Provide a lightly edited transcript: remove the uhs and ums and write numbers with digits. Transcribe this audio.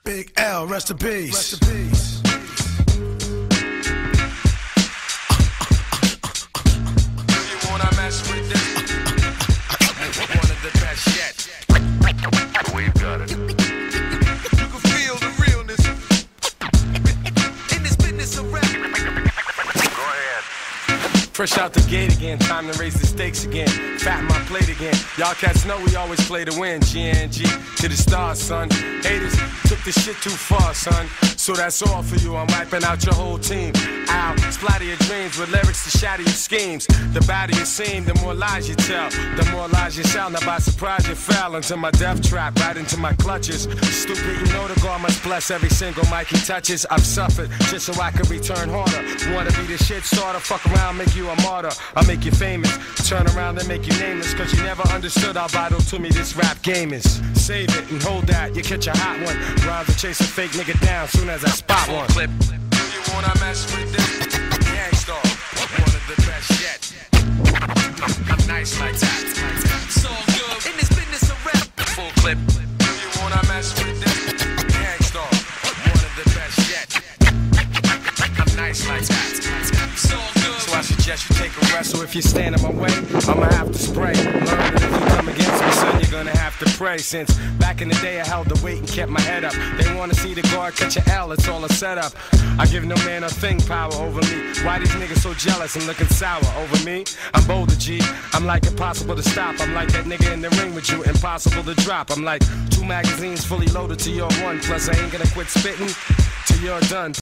Big L, rest in peace. Rest in peace. You wanna mess with this? One of the best yet. We've got it. You can feel the realness in this business of rap. Go ahead. Fresh out the gate again, time to raise the stakes again. Fatten my plate again. Y'all cats know we always play to win. GNG to the stars, son. Haters took this shit too far, son. So that's all for you. I'm wiping out your whole team. Ow, splatter your dreams with lyrics to shatter your schemes. The badder you seem, the more lies you tell. The more lies you sound. Now by surprise you fell into my death trap, right into my clutches. Stupid, you know the God must bless every single mic he touches. I've suffered just so I could return harder. Wanna be the shit starter? Fuck around, make you a martyr. I'll make you famous. Turn around and make you nameless. Cause you never understood how vital to me this rap game is. Save it and hold that, you catch a hot one. Rhymes to chase a fake nigga down soon as I spot one. Clip. Do you wanna mess with this? Gangstar, one of the best yet. I'm nice like that. It's all good in this business of rap. Full clip. Do you wanna mess with this? Gangstar, one of the best yet. I'm nice like that. It's all good. So I suggest you take a wrestle. If you stand in my way, I'ma have to spray. Learn that if you come against me, son, you're gonna have to pray. Since back in the day I held the weight and kept my head up. They wanna see the guard catch an L, it's all a setup. I give no man a thing power over me. Why these niggas so jealous and looking sour over me? I'm bolder, G. I'm like impossible to stop. I'm like that nigga in the ring with you, impossible to drop. I'm like 2 magazines fully loaded to your 1. Plus I ain't gonna quit spitting till you're done.